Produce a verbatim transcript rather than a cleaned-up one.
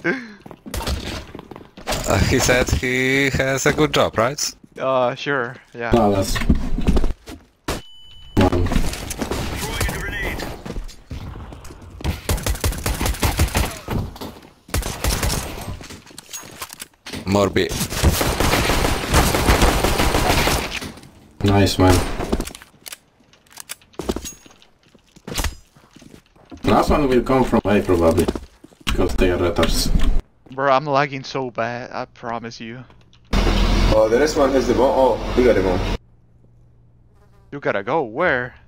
Uh, he said he has a good job, right? Uh, sure, yeah. No, that's... One. More B. Nice, man. Last one will come from A probably, because they are retards. Bro, I'm lagging so bad, I promise you. Oh, the next one has the bomb. Oh, we got the bomb. You gotta go, where?